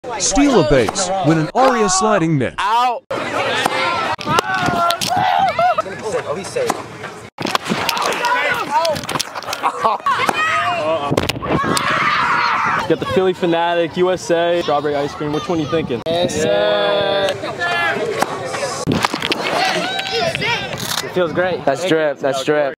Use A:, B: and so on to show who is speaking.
A: Steal a base, win an Aria sliding mitt.
B: Out!
C: Oh, he's safe.
B: Got the Philly Fanatic, USA, strawberry ice cream. Which one are you thinking?
C: Yes, sir. It feels great.
B: That's drip. That's drip.